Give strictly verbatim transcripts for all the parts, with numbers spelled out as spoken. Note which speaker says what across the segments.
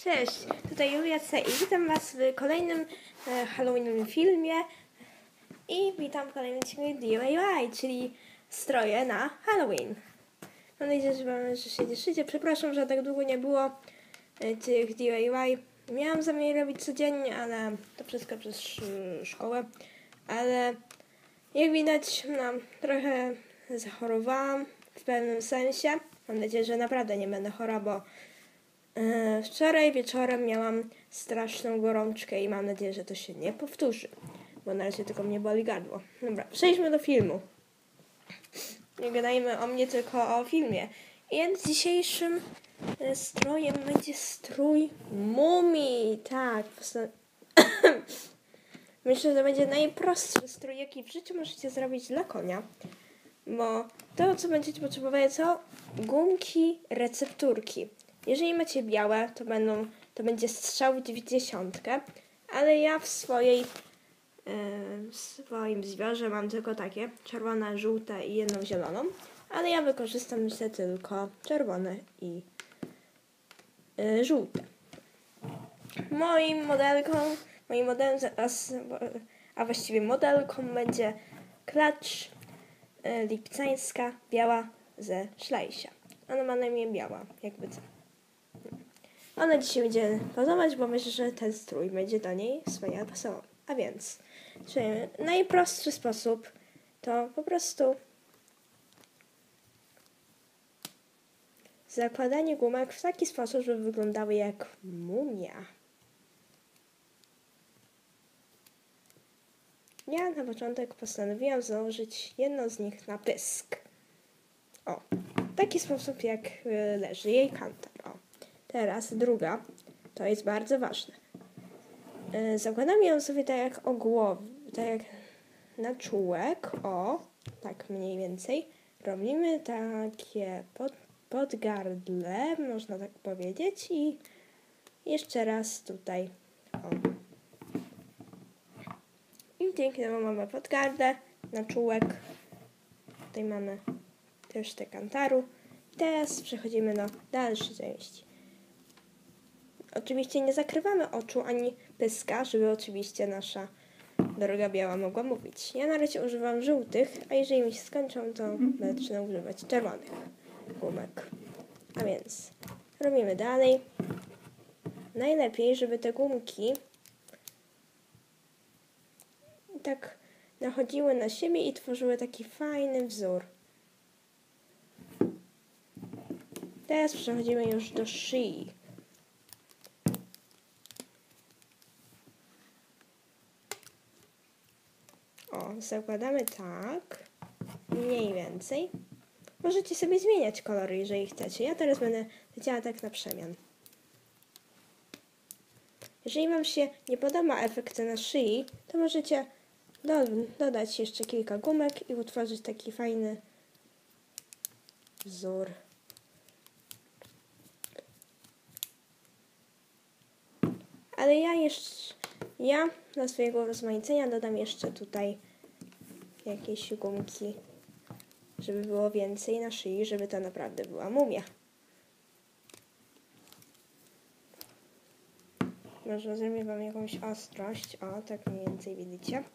Speaker 1: Cześć, tutaj Julia C. i witam Was w kolejnym e, Halloweenowym filmie i witam w kolejnym odcinku D I Y, czyli stroje na Halloween. Mam nadzieję, że Wam że się cieszycie. Przepraszam, że tak długo nie było e, tych D I Y. Miałam zamiar robić codziennie, ale to wszystko przez sz- szkołę. Ale jak widać, no, trochę zachorowałam w pewnym sensie. Mam nadzieję, że naprawdę nie będę chora, bo Yy, wczoraj wieczorem miałam straszną gorączkę i mam nadzieję, że to się nie powtórzy, bo na razie tylko mnie boli gardło. Dobra, przejdźmy do filmu. Nie gadajmy o mnie, tylko o filmie. Więc dzisiejszym yy, strojem będzie strój mumii. Tak, myślę, że to będzie najprostszy strój, jaki w życiu możecie zrobić dla konia. Bo to, co będziecie potrzebować, to gumki, recepturki. Jeżeli macie białe, to będą, to będzie strzał w dziewięćdziesiątkę, ale ja w swojej yy, w swoim zbiorze mam tylko takie czerwone, żółte i jedną zieloną, ale ja wykorzystam myślę tylko czerwone i yy, żółte. Moim modelką, moim modelem, a, a właściwie modelką będzie klacz yy, lipcańska biała ze Szlajsia. Ona ma na imię Biała, jakby co. Ona dzisiaj będzie pasować, bo myślę, że ten strój będzie do niej wspaniale pasował. A więc, czyli najprostszy sposób to po prostu zakładanie gumek w taki sposób, żeby wyglądały jak mumia. Ja na początek postanowiłam założyć jedną z nich na pysk. O, w taki sposób jak leży jej kantar. O. Teraz druga, to jest bardzo ważne. Yy, zakładamy ją sobie tak jak o głowę, tak jak na czółek, o, tak mniej więcej. Robimy takie pod, podgardle, można tak powiedzieć, i jeszcze raz tutaj, o. I dzięki temu mamy podgardę, na czółek. Tutaj mamy też te kantaru. I teraz przechodzimy do dalszej części. Oczywiście nie zakrywamy oczu ani pyska, żeby oczywiście nasza droga biała mogła mówić. Ja na razie używam żółtych, a jeżeli mi się skończą, to zacznę używać czerwonych gumek. A więc robimy dalej. Najlepiej, żeby te gumki tak nachodziły na siebie i tworzyły taki fajny wzór. Teraz przechodzimy już do szyi. O, zakładamy tak, mniej więcej. Możecie sobie zmieniać kolory, jeżeli chcecie. Ja teraz będę leciała tak na przemian. Jeżeli Wam się nie podoba efekt na szyi, to możecie do, dodać jeszcze kilka gumek i utworzyć taki fajny wzór. Ale ja jeszcze, ja dla swojego rozmaicenia dodam jeszcze tutaj jakieś gumki, żeby było więcej na szyi, żeby to naprawdę była mumia. Może zrobię Wam jakąś ostrość, o, tak mniej więcej widzicie.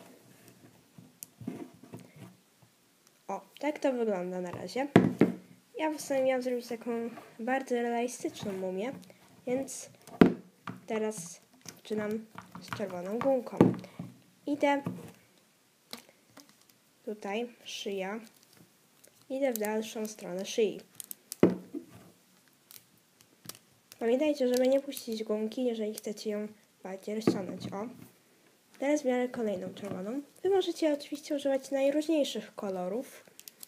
Speaker 1: O, tak to wygląda na razie. Ja postanowiłam zrobić taką bardzo realistyczną mumię, więc teraz zaczynam z czerwoną gumką. Idę tutaj, szyja. Idę w dalszą stronę szyi. Pamiętajcie, żeby nie puścić gumki, jeżeli chcecie ją bardziej rozciągnąć. O. Teraz biorę kolejną czerwoną. Wy możecie oczywiście używać najróżniejszych kolorów.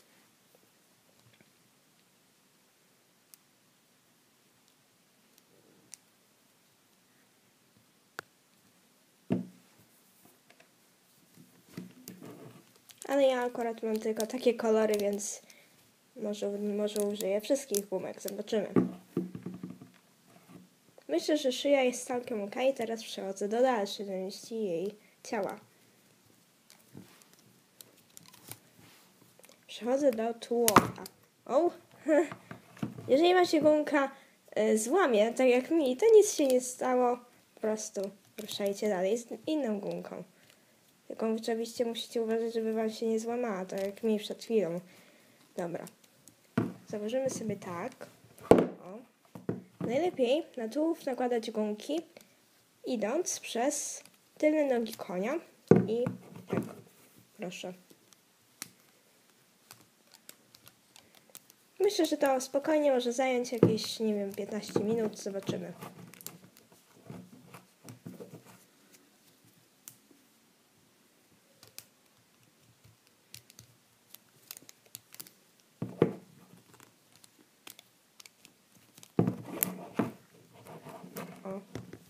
Speaker 1: Ale ja akurat mam tylko takie kolory, więc może, może użyję wszystkich gumek. Zobaczymy. Myślę, że szyja jest całkiem ok. Teraz przechodzę do dalszej części jej ciała. Przechodzę do tułowia. O! Jeżeli macie gumka y, złamie, tak jak mi, to nic się nie stało. Po prostu ruszajcie dalej z inną gumką. Tylko oczywiście musicie uważać, żeby wam się nie złamała, tak jak mi przed chwilą. Dobra. Założymy sobie tak. O. Najlepiej na tułów nakładać gumki, idąc przez tylne nogi konia. I tak, proszę. Myślę, że to spokojnie może zająć jakieś, nie wiem, piętnaście minut. Zobaczymy. O.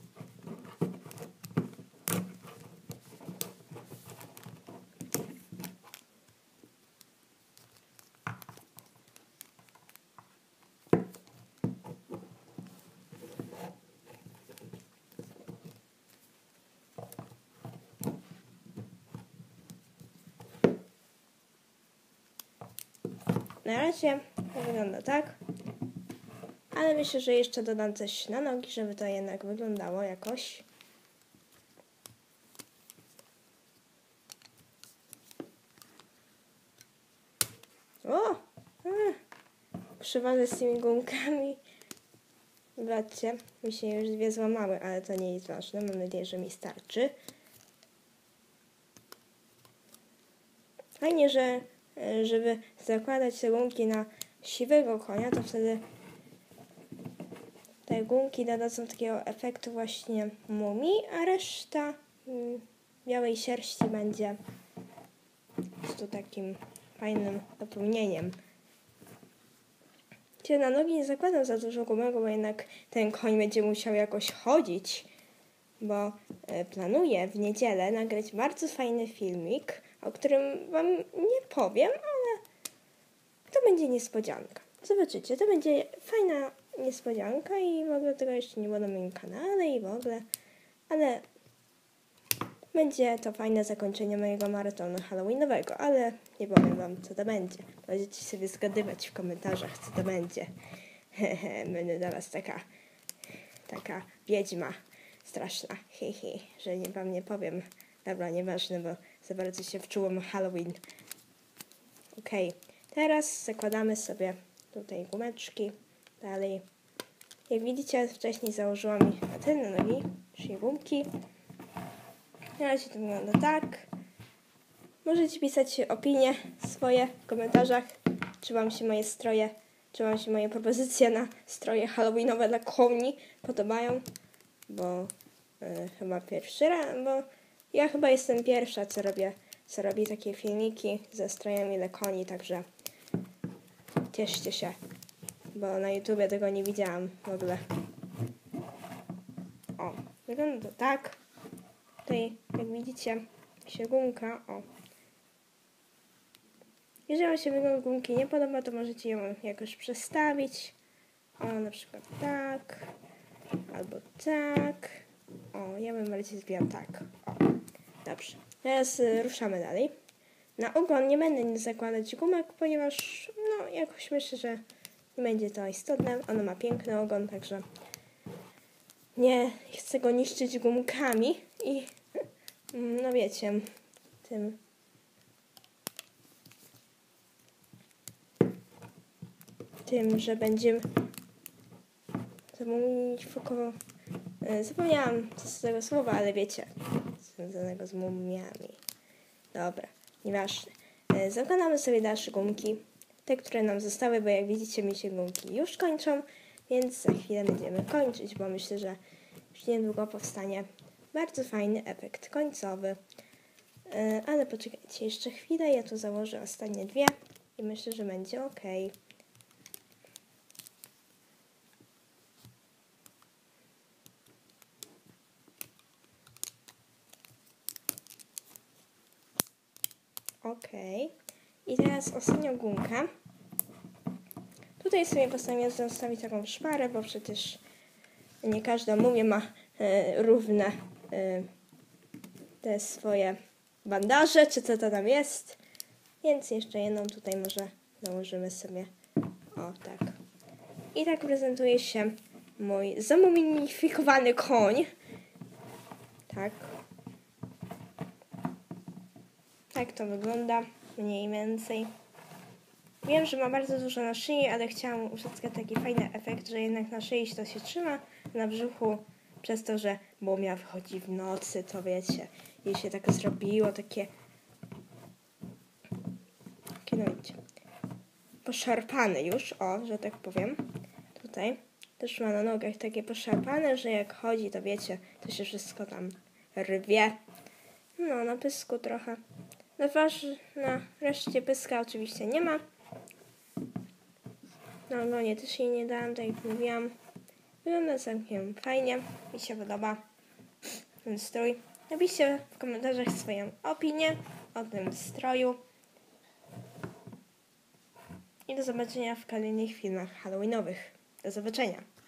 Speaker 1: Na razie wygląda tak, ale myślę, że jeszcze dodam coś na nogi, żeby to jednak wyglądało jakoś. O! Przywadę z tymi gumkami. Zobaczcie, mi się już dwie złamały, ale to nie jest ważne. Mam nadzieję, że mi starczy. Fajnie, że żeby zakładać te gumki na siwego konia, to wtedy te gumki dodadzą takiego efektu właśnie mumii, a reszta mm, białej sierści będzie tu takim fajnym dopełnieniem. Cię na nogi nie zakładam za dużo gumek, bo jednak ten koń będzie musiał jakoś chodzić, bo e, planuję w niedzielę nagrać bardzo fajny filmik, o którym wam nie powiem, ale to będzie niespodzianka. Zobaczycie, to będzie fajna niespodzianka i w ogóle tego jeszcze nie było na moim kanale i w ogóle, ale będzie to fajne zakończenie mojego maratonu halloweenowego, ale nie powiem wam, co to będzie. Będziecie sobie zgadywać w komentarzach, co to będzie. Będę dla was taka, taka wiedźma straszna, hi, hi, że nie, wam nie powiem. Dobra, nieważne, bo za bardzo się wczułam Halloween. Okej, okay. Teraz zakładamy sobie tutaj gumeczki. Dalej. Jak widzicie, wcześniej założyłam na tylne nogi, czyli gumki. Na razie to wygląda tak. Możecie pisać opinie swoje w komentarzach, czy wam się moje stroje, czy wam się moje propozycje na stroje halloweenowe dla koni podobają, bo y, chyba pierwszy raz, bo ja chyba jestem pierwsza, co robię, co robi takie filmiki ze strojami dla koni, także cieszcie się, bo na YouTubie tego nie widziałam w ogóle. O, wygląda to tak. Tutaj, jak widzicie, się gumka, o. Jeżeli wam się wygląd gumki nie podoba, to możecie ją jakoś przestawić. O, na przykład tak. Albo tak. O, ja bym bardziej zbijał tak. O, dobrze. Teraz y, ruszamy dalej. Na ogon nie będę zakładać gumek, ponieważ no jakoś myślę, że nie będzie to istotne. Ono ma piękny ogon, także nie chcę go niszczyć gumkami i no wiecie, tym tym, że będzie fokowo. Zapomniałam z tego słowa, ale wiecie, związanego z mumiami. Dobra, nieważne. Zakładamy sobie dalsze gumki, te, które nam zostały, bo jak widzicie, mi się gumki już kończą, więc za chwilę będziemy kończyć, bo myślę, że już niedługo powstanie bardzo fajny efekt końcowy. Ale poczekajcie jeszcze chwilę, ja tu założę ostatnie dwie i myślę, że będzie ok. Ok. I teraz ostatnią gumkę. Tutaj sobie postanowiłam zostawić taką szparę, bo przecież nie każda mumia ma e, równe e, te swoje bandaże, czy co to tam jest. Więc jeszcze jedną tutaj może założymy sobie. O, tak. I tak prezentuje się mój zamumifikowany koń. Tak. Tak to wygląda mniej więcej. Wiem, że ma bardzo dużo na szyi, ale chciałam uzyskać taki fajny efekt, że jednak na szyi to się trzyma, na brzuchu przez to, że mumia wychodzi w nocy, to wiecie, jej się tak zrobiło, takie, takie no wiecie, poszarpane już, o, że tak powiem, tutaj. Też ma na nogach takie poszarpane, że jak chodzi, to wiecie, to się wszystko tam rwie. No, na pysku trochę. Na, wasz, na reszcie pyska oczywiście nie ma. Na ogonie też jej nie dałam, tak jak mówiłam. Wygląda całkiem fajnie. Mi się podoba ten strój. Napiszcie w komentarzach swoją opinię o tym stroju. I do zobaczenia w kolejnych filmach halloweenowych. Do zobaczenia.